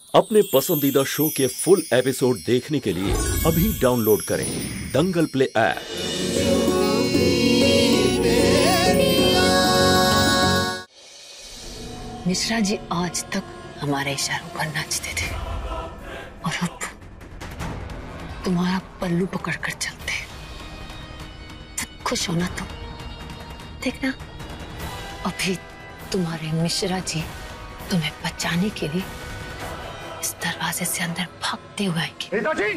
अपने पसंदीदा शो के फुल एपिसोड देखने के लिए अभी डाउनलोड करें दंगल प्ले ऐप। मिश्रा जी आज तक हमारे इशारों पर नाचते थे और अब तुम्हारा पल्लू पकड़कर चलते हैं। तो खुश होना तुम देखना, अभी तुम्हारे मिश्रा जी तुम्हें बचाने के लिए इस दरवाजे से अंदर भागते हुए आएंगे। रीता जी!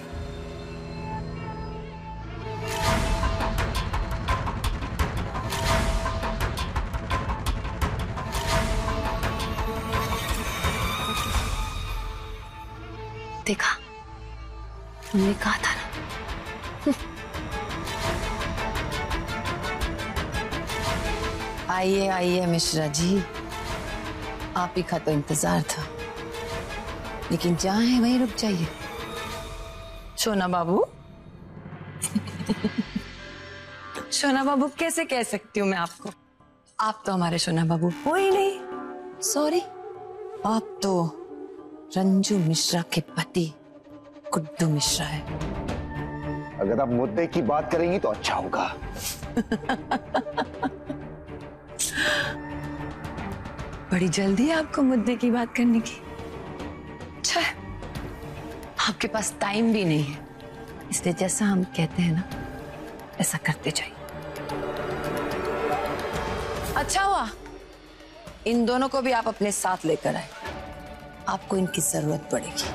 देखा, हमने कहा था ना। आइए आइए मिश्रा जी, आप ही का तो इंतजार था, लेकिन जहां है वहीं रुक जाइए। सोना बाबू सोना बाबू कैसे कह सकती हूँ मैं आपको? आप तो हमारे सोना बाबू हो ही नहीं। सॉरी, आप तो रंजू मिश्रा के पति गुड्डू मिश्रा है। अगर आप मुद्दे की बात करेंगी तो अच्छा होगा। बड़ी जल्दी है आपको मुद्दे की बात करने की। अच्छा, आपके पास टाइम भी नहीं है, इसलिए जैसा हम कहते हैं ना ऐसा करते जाइए। अच्छा हुआ इन दोनों को भी आप अपने साथ लेकर आए, आपको इनकी जरूरत पड़ेगी।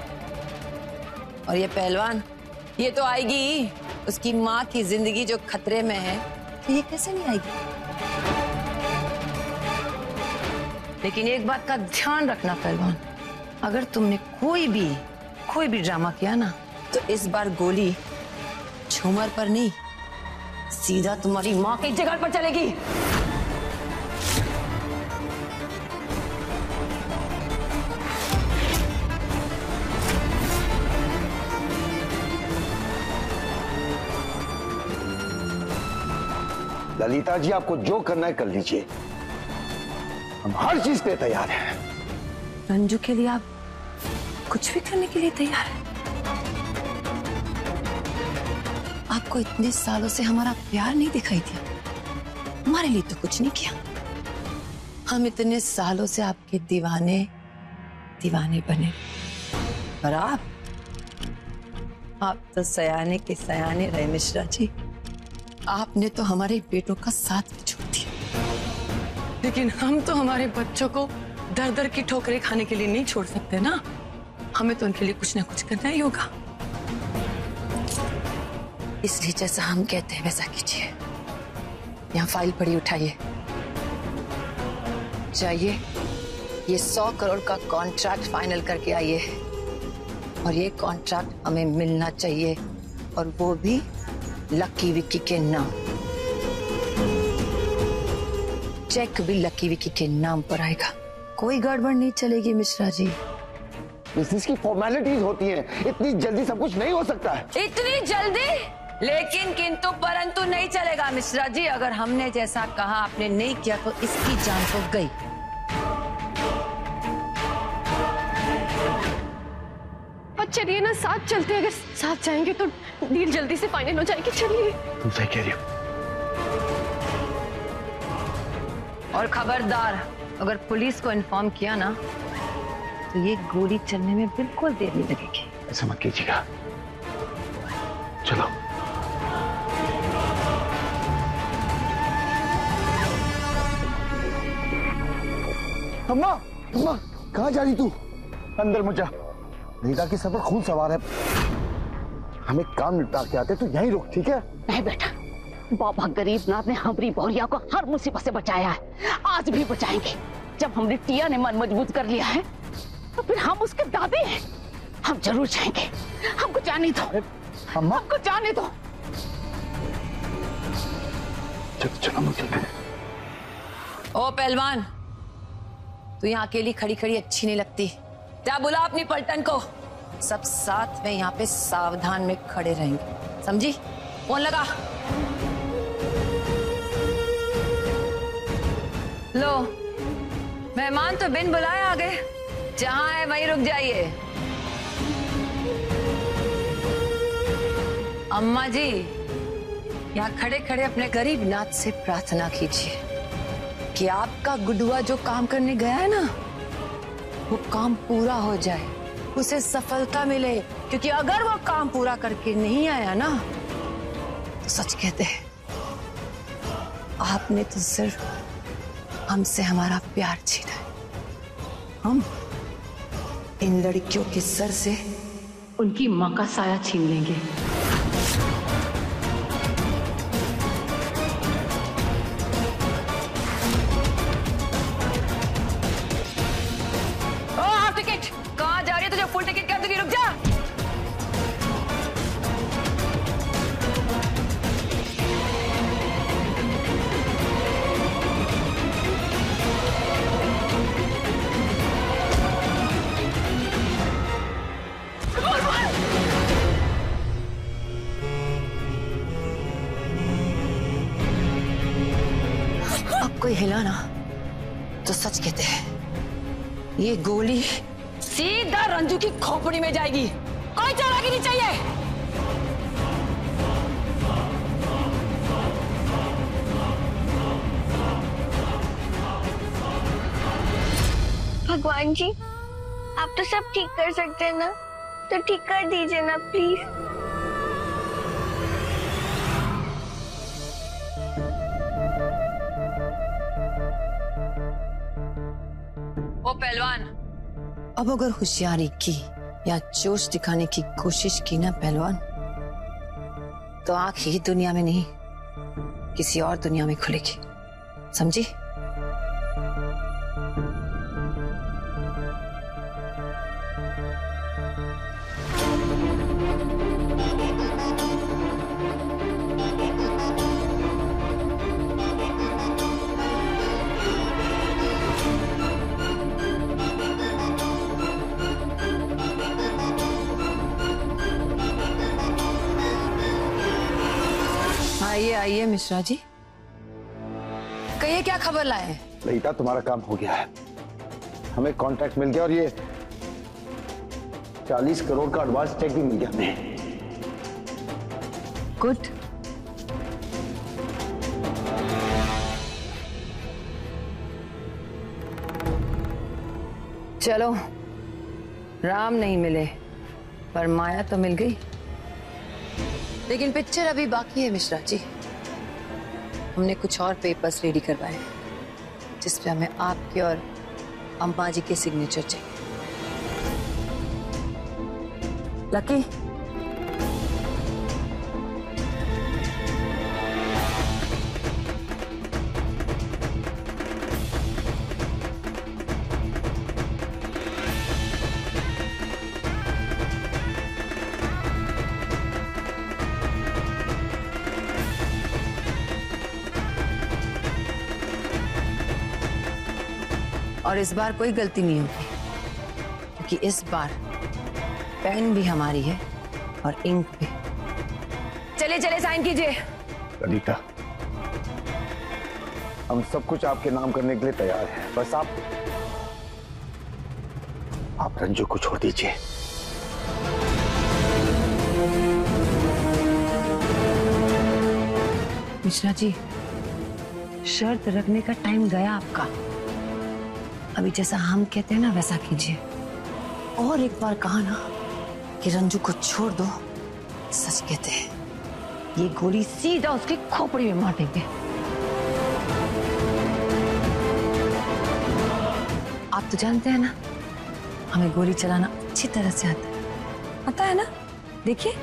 और ये पहलवान, ये तो आएगी ही, उसकी माँ की जिंदगी जो खतरे में है, तो ये कैसे नहीं आएगी? लेकिन एक बात का ध्यान रखना पहलवान, अगर तुमने कोई भी ड्रामा किया ना, तो इस बार गोली झूमर पर नहीं, सीधा तुम्हारी माँ की जगह पर चलेगी। ललिता जी, आपको जो करना है कर लीजिए, हम हर चीज पे तैयार हैं। रंजू के लिए आप कुछ भी करने के लिए तैयार हैं? आपको इतने सालों से हमारा प्यार नहीं दिखाई दिया, हमारे लिए तो कुछ नहीं किया। हम इतने सालों से आपके दीवाने बने, और आप तो सयाने के सयाने रहे मिश्रा जी। आपने तो हमारे बेटों का साथ भी छोड़ दिया, लेकिन हम तो हमारे बच्चों को दर दर की ठोकरें खाने के लिए नहीं छोड़ सकते ना। हमें तो उनके लिए कुछ ना कुछ करना ही होगा। इसलिए जैसा हम कहते हैं वैसा कीजिए। यहाँ फाइल पड़ी, उठाइए, जाइए, ये 100 करोड़ का कॉन्ट्रैक्ट फाइनल करके आइए। और ये कॉन्ट्रैक्ट हमें मिलना चाहिए, और वो भी लकी विक्की के नाम। चेक भी लकी विक्की के नाम पर आएगा, कोई गड़बड़ नहीं चलेगी मिश्रा जी। बिजनेस की फॉर्मेलिटीज होती हैं, इतनी जल्दी सब कुछ नहीं हो सकता है। इतनी जल्दी? लेकिन किंतु परंतु नहीं चलेगा मिश्रा जी। अगर हमने जैसा कहा आपने नहीं किया तो इसकी जान तो गई। चलिए ना, साथ चलते हैं। अगर साथ जाएंगे तो डील जल्दी से फाइनल हो जाएगी। चलिए। तुम सही कह रही हो। और खबरदार, अगर पुलिस को इन्फॉर्म किया ना तो ये गोली चलने में बिल्कुल देर नहीं लगेगी। ऐसा मत कीजिएगा। चलो। अम्मा, अम्मा, कहाँ जा रही तू? अंदर मत जा, रीता के सर पर खून सवार है। हमें काम निपटा के आते, तो यहीं रुक, ठीक है? नहीं बेटा, बाबा गरीबनाथ ने हमारी बहुरिया को हर मुसीबत से बचाया है, आज भी बचाएंगे। जब हमने टिया ने मन मजबूत कर लिया है, तो फिर हम उसके दादे हैं। हम जरूर जाएंगे, हमको जाने दो। अम्मा, हमको जाने दो। चलो चलो, हम चलते हैं। ओ पहलवान, तू यहाँ अकेली खड़ी खड़ी अच्छी नहीं लगती। क्या बुला अपनी पलटन को, सब साथ में यहाँ पे सावधान में खड़े रहेंगे, समझी? फोन लगा। लो, मेहमान तो बिन बुलाए आ गए। जहां है वहीं रुक जाइए। अम्मा जी, यहाँ खड़े खड़े अपने गरीब नाथ से प्रार्थना कीजिए कि आपका गुडुआ जो काम करने गया है ना, वो काम पूरा हो जाए, उसे सफलता मिले। क्योंकि अगर वो काम पूरा करके नहीं आया ना, तो सच कहते हैं आपने तो सिर्फ हमसे हमारा प्यार छीना है। हम इन लड़कियों के सर से उनकी मां का साया छीन लेंगे। कोई हिला ना तो सच कहते हैं ये गोली सीधा रंजू की खोपड़ी में जाएगी। कोई चालाकी नहीं चाहिए। भगवान जी, आप तो सब ठीक कर सकते हैं ना, तो ठीक कर दीजिए ना प्लीज। ओ पहलवान, अब अगर होशियारी की या जोश दिखाने की कोशिश की ना पहलवान, तो आंख ही दुनिया में नहीं किसी और दुनिया में खुलेगी, समझी? आइए आइए मिश्रा जी, कहिए क्या खबर लाए हैं? ललिता, तुम्हारा काम हो गया है, हमें कॉन्ट्रैक्ट मिल गया और ये 40 करोड़ का एडवांस चेक भी मिल गया हमें। गुड। चलो, राम नहीं मिले पर माया तो मिल गई। लेकिन पिक्चर अभी बाकी है मिश्रा जी। हमने कुछ और पेपर्स रेडी करवाए जिसपे हमें आपके और अम्मा जी के सिग्नेचर चाहिए। लकी, और इस बार कोई गलती नहीं होगी, क्योंकि इस बार पेन भी हमारी है और इंक भी। चलिए चलिए साइन कीजिए। ललिता, हम सब कुछ आपके नाम करने के लिए तैयार हैं, बस आप रंजू को छोड़ दीजिए। मिश्रा जी, शर्त रखने का टाइम गया आपका। अभी जैसा हम कहते हैं ना वैसा कीजिए। और एक बार कहा ना कि रंजू को छोड़ दो, सच कहते हैं ये गोली सीधा उसकी खोपड़ी में मार देंगे। आप तो जानते हैं ना, हमें गोली चलाना अच्छी तरह से आता है ना? देखिए।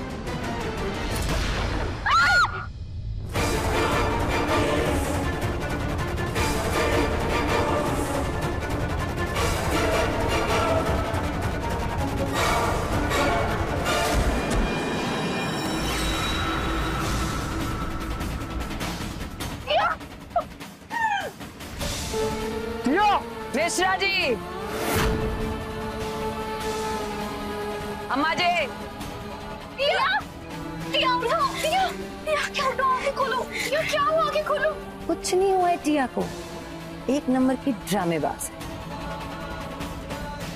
मिश्रा जी, अम्मा जी, क्या हुआ? आगे खोलो। कुछ नहीं हुआ है टिया को, एक नंबर की ड्रामेबाज है।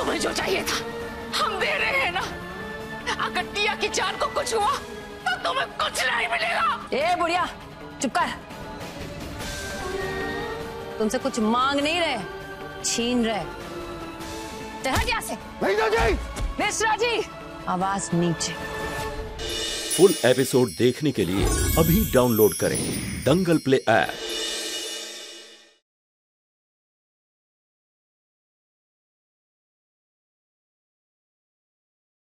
तुम्हें जो चाहिए था हम दे रहे हैं ना। अगर टिया की जान को कुछ हुआ तो तुम्हें कुछ नहीं मिलेगा। ए बुढ़िया चुप कर। तुमसे कुछ मांग नहीं रहे, छीन रहे। हट यहाँ से। नहीं जी। मिश्रा जी आवाज नीचे। फुल एपिसोड देखने के लिए अभी डाउनलोड करें दंगल प्ले ऐप।